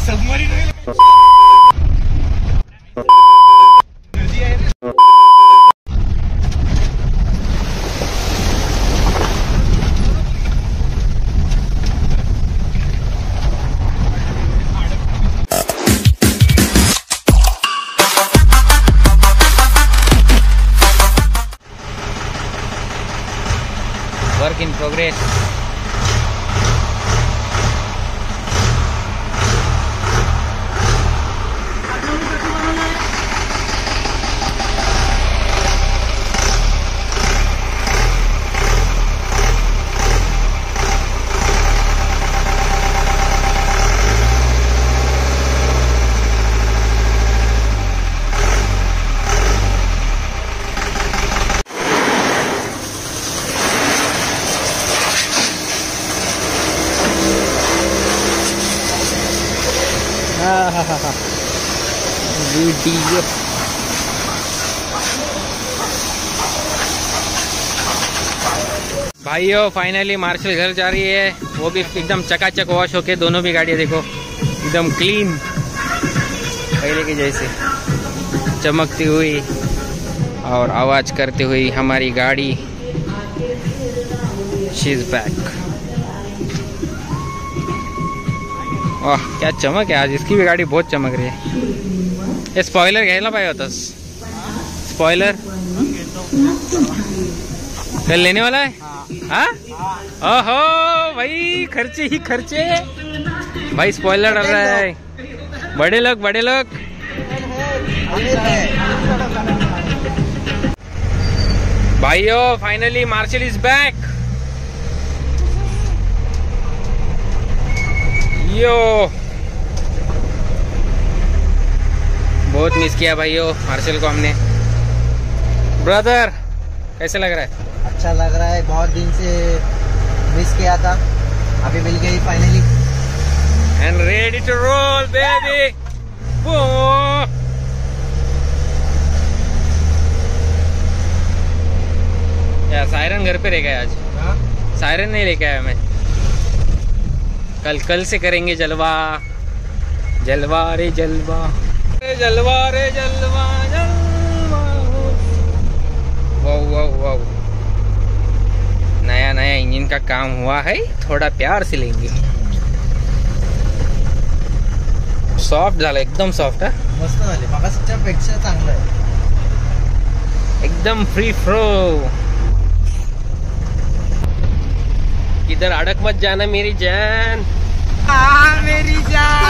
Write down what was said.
Work in progress. Video भाइयों finally Marshal घर जा रही है, वो भी एकदम चकाचक वॉश होके। दोनों भी गाड़ियाँ देखो एकदम क्लीन, पहले की जैसे चमकती हुई और आवाज करती हुई हमारी गाड़ी। She is back. वाह क्या चमक है आज, इसकी भी गाड़ी बहुत चमक रही है। ये स्पॉइलर घ्यायला पाहिजे होता, स्पॉइलर कल लेने वाला है। हाँ ओहो भाई, खर्चे ही खर्चे भाई। स्पॉइलर डाल रहा है, बड़े लोग बड़े लोग। भाइयों finally Marshal is back. Yo बहुत मिस किया भाइयों मार्शल को हमने। ब्रदर कैसे लग रहा है? अच्छा लग रहा है, बहुत दिन से मिस किया था, अभी मिल गई finally. And ready to roll baby. यार सायरन घर पे रह गया आज। सायरन नहीं लेके आया मैं। कल से करेंगे जलवा, जलवा रे जलवा, जलवा रे जलवा जलवा। वाह वाह वाह, नया नया इंजन का काम हुआ है, थोड़ा प्यार से लेंगे। सॉफ्ट झालं, एकदम सॉफ्ट है, मस्त झाले, मागासच्या पेक्षा चांगलं आहे, एकदम फ्री फ्लो। इधर अड़क मत जाना मेरी जान। मेरी जान।